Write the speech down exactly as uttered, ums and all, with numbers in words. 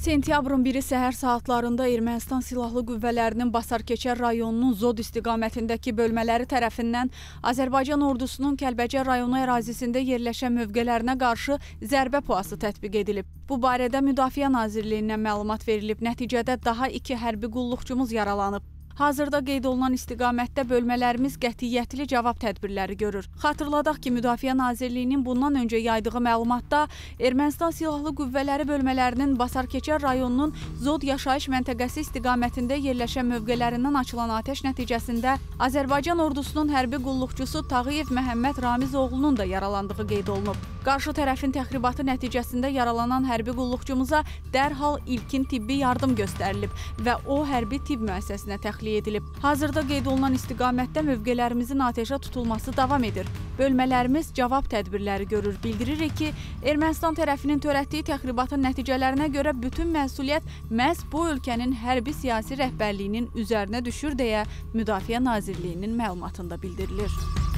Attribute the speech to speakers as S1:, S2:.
S1: Sentyabrın biri səhər saatlarında Ermənistan Silahlı Qüvvələrinin Basarkeçər rayonunun Zod istiqamətindəki bölmələri tərəfindən Azərbaycan ordusunun Kəlbəcər rayonu ərazisində yerləşən mövqələrinə qarşı zərbə puası tətbiq edilib. Bu barədə Müdafiə Nazirliyindən məlumat verilib. Nəticədə daha iki hərbi qulluqçumuz yaralanıb. Hazırda qeyd olunan istiqamətdə bölmələrimiz qətiyyətli cavab tədbirləri görür. Xatırladaq ki, Müdafiə Nazirliyinin bundan öncə yaydığı məlumatda Ermənistan Silahlı Qüvvələri bölmələrinin Basarkeçər rayonunun Zod yaşayış məntəqəsi istiqamətində yerləşən mövqələrindən açılan atəş nəticəsində Azərbaycan ordusunun hərbi qulluqçusu Tağıyev Məhəmməd Ramiz oğlunun da yaralandığı qeyd olunub. Qarşı tərəfin təxribatı nəticəsində yaralanan hərbi qulluqçumuza dərhal ilkin tibbi yardım göstərilib və o hərbi tibb müəssisəsinə təxliyə edilib. Hazırda qeyd olunan istiqamətdə mövqələrimizin atəşə tutulması davam edir. Bölmələrimiz cavab tədbirləri görür. Bildiririk ki, Ermənistan tərəfinin törətdiyi təxribatın nəticələrinə görə bütün məsuliyyət məhz bu ölkənin hərbi siyasi rəhbərliyinin üzərinə düşür deyə Müdafiə Nazirliyinin məlumatında bildirilir.